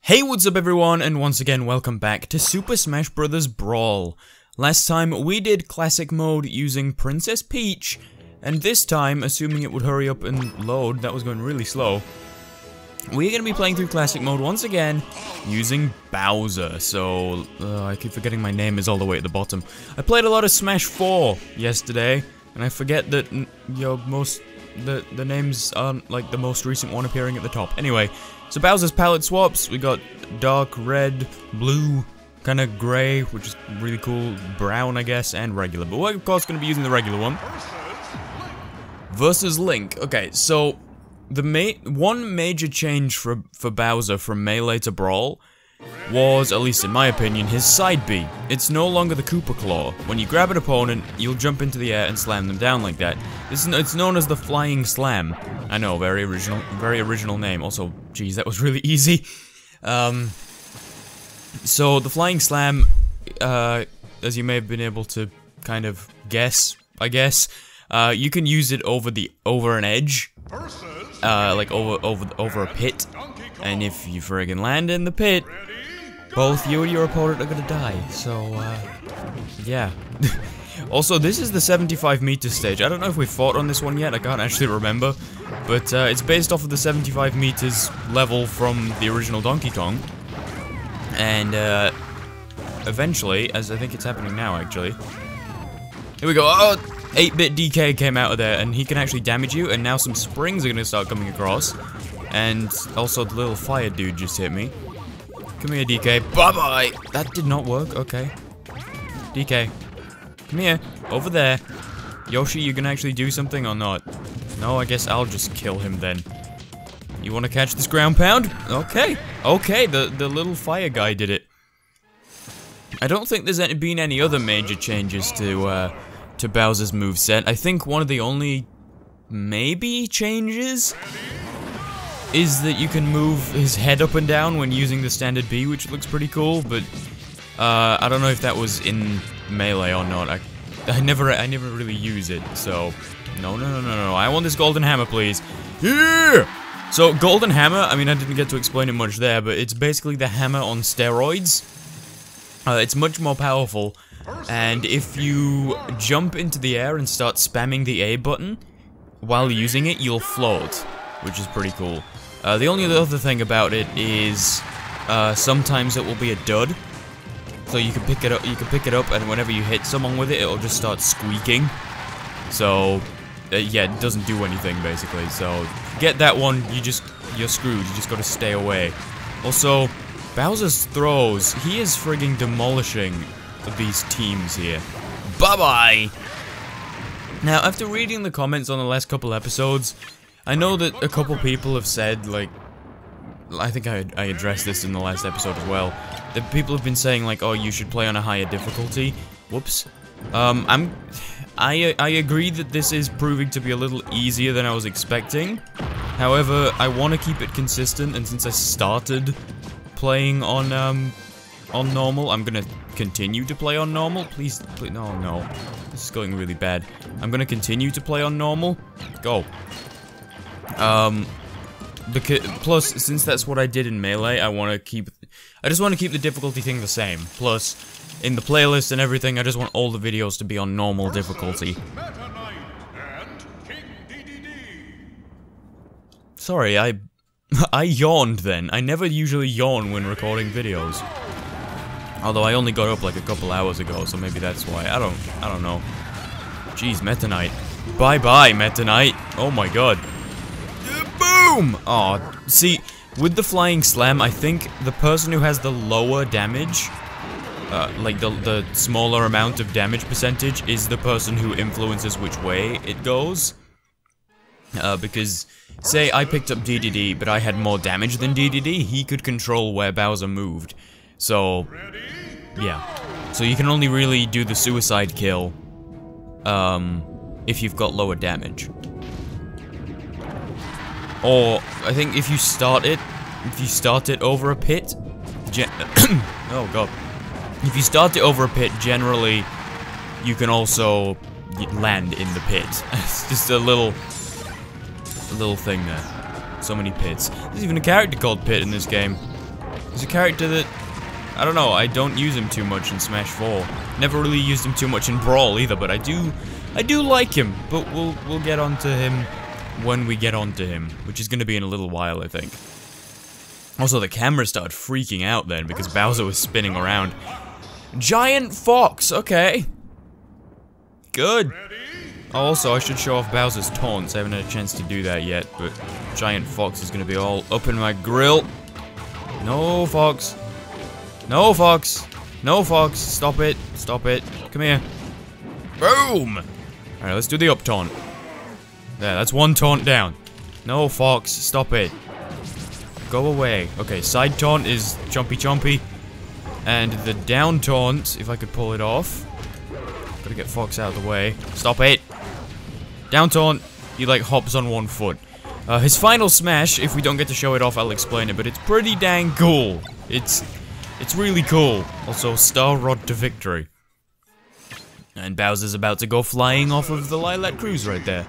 Hey, what's up everyone, and once again welcome back to Super Smash Brothers Brawl. Last time we did Classic Mode using Princess Peach, and this time, assuming it would hurry up and load, that was going really slow, we're going to be playing through Classic Mode once again using Bowser. So, I keep forgetting my name is all the way at the bottom. I played a lot of Smash 4 yesterday, and I forget that the names aren't like the most recent one appearing at the top. Anyway, so Bowser's palette swaps, we got dark red, blue, kind of grey, which is really cool, brown I guess, and regular. But we're of course going to be using the regular one. Versus Link. Okay, so the one major change for Bowser from Melee to Brawl was, at least in my opinion, his side B. It's no longer the Koopa Claw. When you grab an opponent, you'll jump into the air and slam them down like that. It's known as the Flying Slam. I know, very original name. Also, geez, that was really easy. So the Flying Slam, as you may have been able to kind of guess, I guess, you can use it over an edge, like over a pit, and if you friggin' land in the pit, both you and your opponent are gonna die. So, yeah. Also, this is the 75-meter stage. I don't know if we've fought on this one yet, I can't actually remember. But, it's based off of the 75 meters level from the original Donkey Kong. And, eventually, as I think it's happening now, actually. Here we go. Oh, 8-bit DK came out of there, and he can actually damage you, and now some springs are gonna start coming across. And also, the little fire dude just hit me. Come here, DK. Bye-bye! That did not work. Okay. DK. Come here. Over there. Yoshi, you gonna actually do something or not? No, I guess I'll just kill him then. You wanna catch this ground pound? Okay. Okay, the little fire guy did it. I don't think there's been any other major changes to Bowser's moveset. I think one of the only maybe changes is that you can move his head up and down when using the standard B, which looks pretty cool, but I don't know if that was in Melee or not. I never really use it, so no, I want this golden hammer, please. Yeah! So golden hammer, I mean, I didn't get to explain it much there, but it's basically the hammer on steroids. It's much more powerful, and if you jump into the air and start spamming the A button while using it, you'll float, which is pretty cool. The only other thing about it is sometimes it will be a dud. So you can pick it up, and whenever you hit someone with it, it'll just start squeaking. So yeah, it doesn't do anything basically. So get that one, you're screwed. You just gotta stay away. Also, Bowser's throws, he is frigging demolishing these teams here. Bye-bye! Now, after reading the comments on the last couple episodes, I know that a couple people have said, like, I think I addressed this in the last episode as well, that people have been saying, like, oh, you should play on a higher difficulty. Whoops. I agree that this is proving to be a little easier than I was expecting. However, I want to keep it consistent, and since I started playing on normal, I'm gonna continue to play on normal. Please, no. This is going really bad. I'm gonna continue to play on normal. Go. Plus, since that's what I did in Melee, I just want to keep the difficulty thing the same. Plus, in the playlist and everything, I just want all the videos to be on normal difficulty. Sorry, I yawned then. I never usually yawn when recording videos. Although I only got up like a couple hours ago, so maybe that's why. I don't know. Jeez, Meta Knight. Bye-bye, Meta Knight. Oh my god. Boom! Aw, see, with the Flying Slam, I think the person who has the lower damage, like the smaller amount of damage percentage, is the person who influences which way it goes. Because, say I picked up DDD, but I had more damage than DDD, he could control where Bowser moved. So, yeah. So you can only really do the suicide kill, if you've got lower damage. Or, I think if you start it over a pit, oh god. If you start it over a pit, generally, you can also land in the pit. It's just a little thing there. So many pits. There's even a character called Pit in this game. He's a character that, I don't know, I don't use him too much in Smash 4. Never really used him too much in Brawl either, but I do like him. But we'll get onto him when we get onto him, which is going to be in a little while, I think. Also, the camera started freaking out then because Bowser was spinning around. Giant Fox, okay. Good. Also, I should show off Bowser's taunts. I haven't had a chance to do that yet, but Giant Fox is going to be all up in my grill. No, Fox. No, Fox. No, Fox. Stop it. Stop it. Come here. Boom! Alright, let's do the up taunt. There, that's one taunt down. No, Fox. Stop it. Go away. Okay, side taunt is chompy chompy. And the down taunt, if I could pull it off. Gotta get Fox out of the way. Stop it! Down taunt, he like hops on one foot. His final smash, if we don't get to show it off, I'll explain it, but it's pretty dang cool. It's really cool. Also, Star Rod to victory. And Bowser's about to go flying off of the Lilac Cruise right there.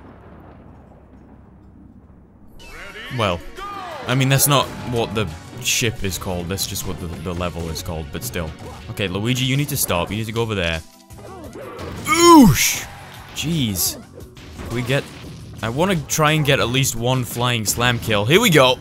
Well, I mean, that's not what the ship is called, that's just what the level is called, but still. Okay, Luigi, you need to stop, you need to go over there. Oosh! Jeez. Can we get... I want to try and get at least one flying slam kill. Here we go!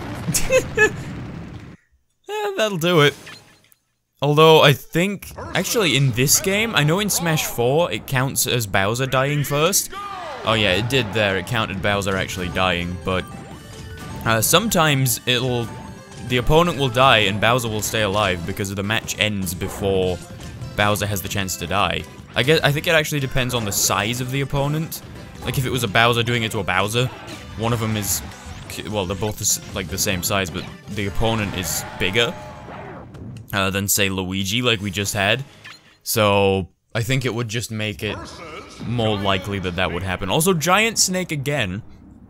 Yeah, that'll do it. Although, I think... Actually, in this game, I know in Smash 4, it counts as Bowser dying first. Oh yeah, it did there, it counted Bowser actually dying, but... sometimes it'll... The opponent will die and Bowser will stay alive because the match ends before Bowser has the chance to die. I think it actually depends on the size of the opponent. Like if it was a Bowser doing it to a Bowser, one of them is, well, they're both like the same size, but the opponent is bigger than say Luigi, like we just had. So I think it would just make it more likely that that would happen. Also, Giant Snake again.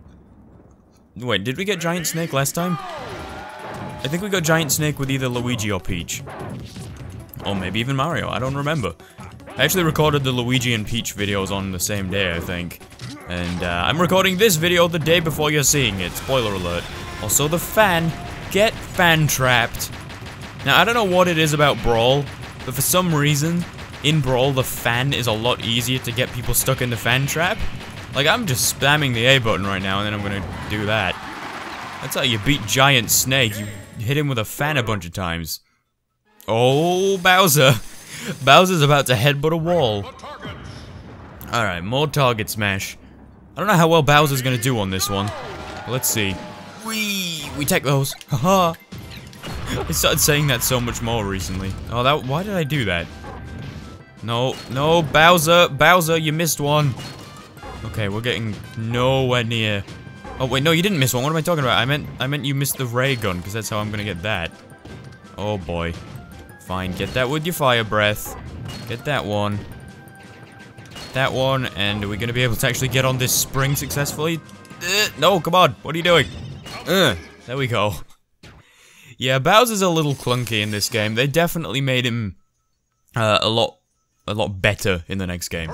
Wait, did we get Giant Snake last time? I think we got Giant Snake with either Luigi or Peach. Or maybe even Mario, I don't remember. I actually recorded the Luigi and Peach videos on the same day, I think. And I'm recording this video the day before you're seeing it, spoiler alert. Also, the fan, get fan trapped. Now, I don't know what it is about Brawl, but for some reason, in Brawl, the fan is a lot easier to get people stuck in the fan trap. Like, I'm just spamming the A button right now, and then I'm gonna do that. That's how you beat Giant Snake, you hit him with a fan a bunch of times. Oh, Bowser. Bowser's about to headbutt a wall. Alright, more target smash. I don't know how well Bowser's gonna do on this one. Let's see. We take those. Haha. I started saying that so much more recently. Oh, why did I do that? No, no, Bowser, Bowser, you missed one. Okay, we're getting nowhere near. Oh wait, no, you didn't miss one. What am I talking about? I meant you missed the ray gun, because that's how I'm gonna get that. Oh boy. Fine, get that with your fire breath. Get that one. That one, and are we gonna be able to actually get on this spring successfully? No, come on, what are you doing? There we go. Yeah, Bowser's a little clunky in this game. They definitely made him a lot better in the next game.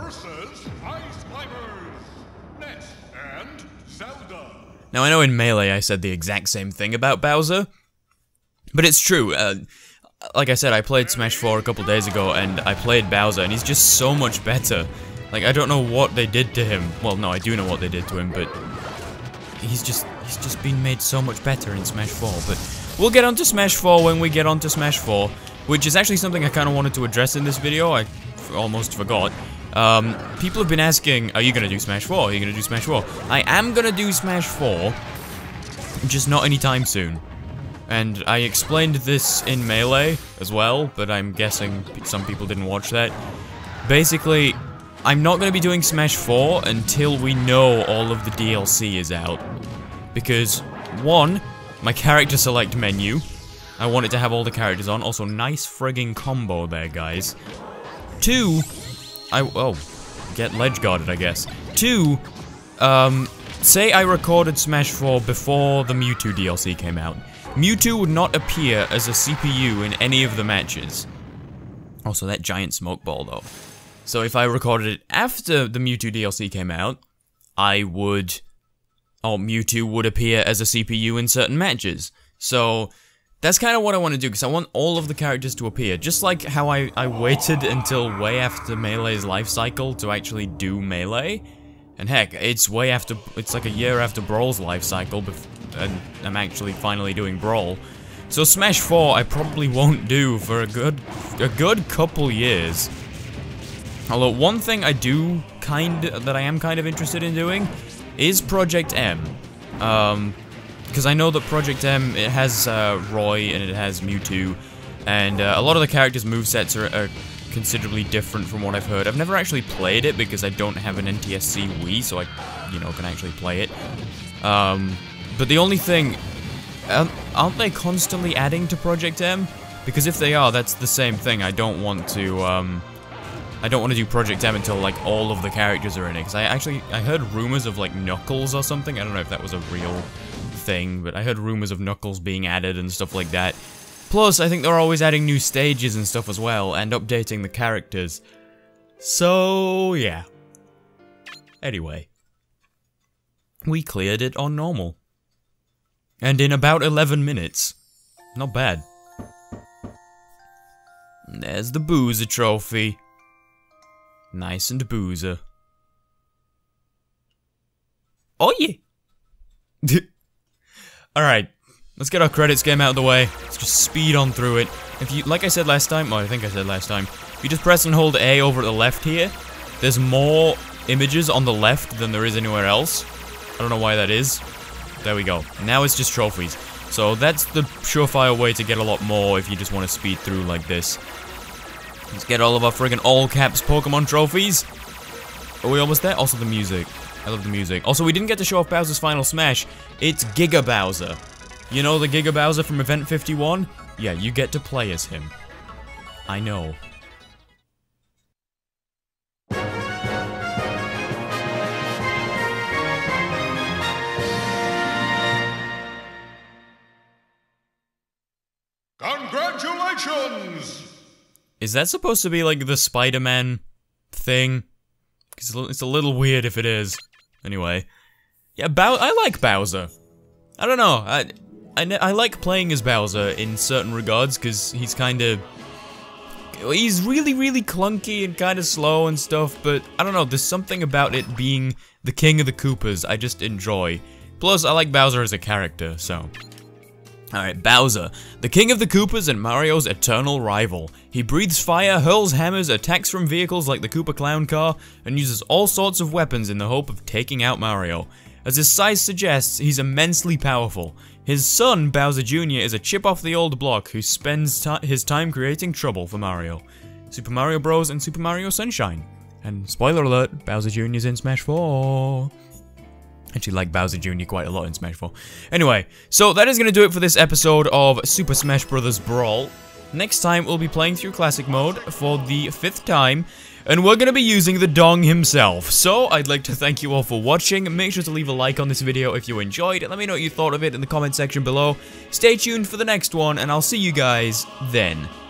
Now, I know in Melee I said the exact same thing about Bowser, but it's true. Like I said, I played Smash 4 a couple days ago, and I played Bowser, and he's just so much better. Like, I don't know what they did to him. Well, no, I do know what they did to him, but he's just been made so much better in Smash 4. But we'll get onto Smash 4 when we get onto Smash 4, which is actually something I kind of wanted to address in this video. I almost forgot. People have been asking, are you gonna do Smash 4? Are you gonna do Smash 4? I am gonna do Smash 4, just not anytime soon. And I explained this in Melee as well, but I'm guessing some people didn't watch that. Basically, I'm not gonna be doing Smash 4 until we know all of the DLC is out. Because, one, my character select menu, I want it to have all the characters on. Also, nice frigging combo there, guys. Two, get ledge guarded, I guess. Two, say I recorded Smash 4 before the Mewtwo DLC came out. Mewtwo would not appear as a CPU in any of the matches. Also, that giant smoke ball, though. So if I recorded it after the Mewtwo DLC came out, Mewtwo would appear as a CPU in certain matches. So that's kind of what I want to do, because I want all of the characters to appear. Just like how I waited until way after Melee's life cycle to actually do Melee. And heck, it's like a year after Brawl's life cycle, and I'm actually finally doing Brawl. So Smash 4 I probably won't do for a good couple years. Although one thing I am kind of interested in doing is Project M. Because I know that Project M, it has Roy and it has Mewtwo, and a lot of the characters' movesets are considerably different from what I've heard. I've never actually played it because I don't have an NTSC Wii, so I, can actually play it. But the only thing, aren't they constantly adding to Project M? Because if they are, that's the same thing. I don't want to do Project M until, like, all of the characters are in it. Because I heard rumors of, like, Knuckles or something. I don't know if that was a real thing, but I heard rumors of Knuckles being added and stuff like that. Plus, I think they're always adding new stages and stuff as well, and updating the characters. So, yeah. Anyway. We cleared it on normal. And in about 11 minutes. Not bad. And there's the Boozer trophy. Nice and Boozer. Oh yeah! Alright. Let's get our credits game out of the way. Let's just speed on through it. If you, like I said last time, well, I think I said last time, if you just press and hold A over at the left here, there's more images on the left than there is anywhere else. I don't know why that is. There we go. Now it's just trophies. So that's the surefire way to get a lot more if you just want to speed through like this. Let's get all of our friggin' all caps Pokemon trophies. Are we almost there? Also the music. I love the music. Also, we didn't get to show off Bowser's final smash. It's Giga Bowser. You know the Giga Bowser from Event 51? Yeah, you get to play as him. I know. Congratulations! Is that supposed to be like the Spider-Man thing? Because it's a little weird if it is. Anyway. Yeah, I like Bowser. I don't know, I like playing as Bowser in certain regards, because he's really, really clunky and kind of slow and stuff, but I don't know, there's something about it being the king of the Koopas I just enjoy. Plus, I like Bowser as a character, so. Alright, Bowser, the king of the Koopas and Mario's eternal rival. He breathes fire, hurls hammers, attacks from vehicles like the Koopa Clown Car, and uses all sorts of weapons in the hope of taking out Mario. As his size suggests, he's immensely powerful. His son, Bowser Jr., is a chip off the old block who spends his time creating trouble for Mario. Super Mario Bros. And Super Mario Sunshine. And spoiler alert, Bowser Jr. is in Smash 4. Actually like Bowser Jr. quite a lot in Smash 4. Anyway, so that is going to do it for this episode of Super Smash Brothers Brawl. Next time, we'll be playing through Classic Mode for the 5th time, and we're going to be using the Dong himself. So, I'd like to thank you all for watching. Make sure to leave a like on this video if you enjoyed it. Let me know what you thought of it in the comment section below. Stay tuned for the next one, and I'll see you guys then.